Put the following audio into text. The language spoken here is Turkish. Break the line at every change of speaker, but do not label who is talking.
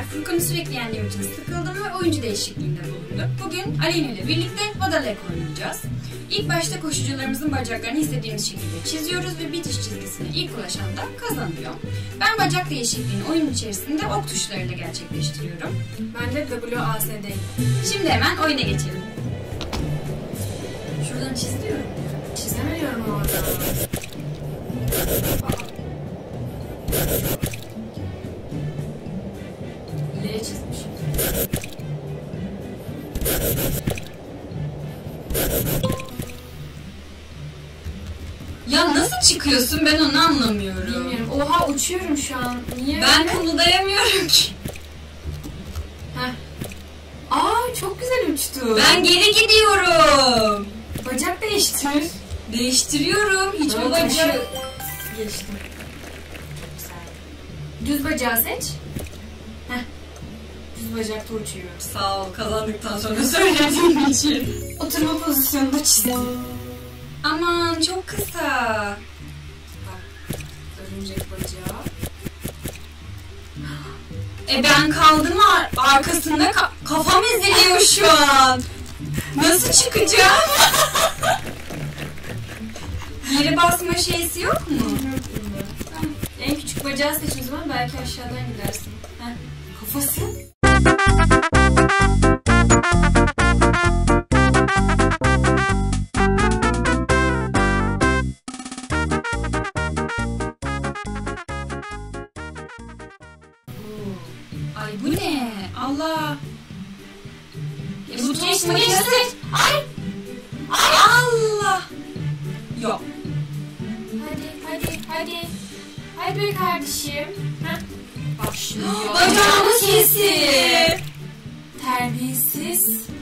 Furkan'ı sürekli yendiğim için sıkıldım ve oyuncu değişikliğinde bulundum. Bugün Aleyna ile birlikte Vodalek oynayacağız. İlk başta koşucularımızın bacaklarını istediğimiz şekilde çiziyoruz ve bitiş çizgisine ilk ulaşan da kazanıyor. Ben bacak değişikliğini oyun içerisinde ok tuşlarıyla gerçekleştiriyorum.
Ben de WASD'yim.
Şimdi hemen oyuna geçelim. Şuradan çiziyorum.
Çizemiyorum orada. L çizmişim.
Ya nasıl çıkıyorsun, ben onu anlamıyorum.
Bilmiyorum. Oha, uçuyorum şu an. Niye?
Ben kımıldayamıyorum ki.
Heh. Aa, çok güzel uçtu.
Ben geri gidiyorum.
Bacak değiştir.
Değiştiriyorum. Hiç
Ben
bu bacağı...
geçtim. Düz bacağı seç. Heh. Düz bacakta uçuyor.
Sağ ol, kazandıktan sonra söylediğim için.
Oturma pozisyonunda çizdim.
Aman çok kısa.
Bak. Örümcek bacağı.
Ben kaldım arkasında, kafam eziliyor şu an. Nasıl çıkacağım? Yere basma şeysi yok mu?
Tamam. En küçük bacağı seç o zaman, belki aşağıdan gidersin. Heh. Kafası.
Ay bu ne? Allah. Bu
Geçti.
Ay. Ay Allah. Yok.
Hadi. Hadi be kardeşim. Heh. Bak şimdi.
Bacağımı kesti.
Terbiyesiz.